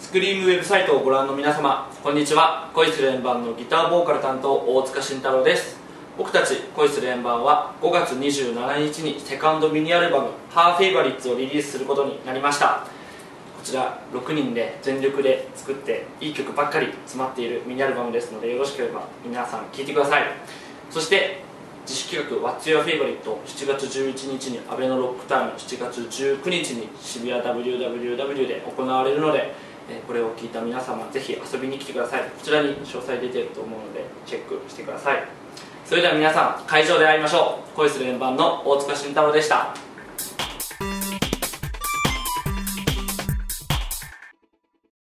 スクリームウェブサイトをご覧の皆様、こんにちは。恋する円盤のギターボーカル担当、大塚慎太郎です。僕たち恋する円盤は5月27日にセカンドミニアルバム「ハーフェイバリッツ」をリリースすることになりました。こちら6人で全力で作っていい曲ばっかり詰まっているミニアルバムですので、よろしければ皆さん聴いてください。そして自主企画 What's Your Favorite 7月11日に阿部のロックタウン、7月19日に渋谷 WWW で行われるので、これを聞いた皆様ぜひ遊びに来てください。こちらに詳細出ていると思うのでチェックしてください。それでは皆さん会場で会いましょう。恋する円盤の大塚慎太郎でした。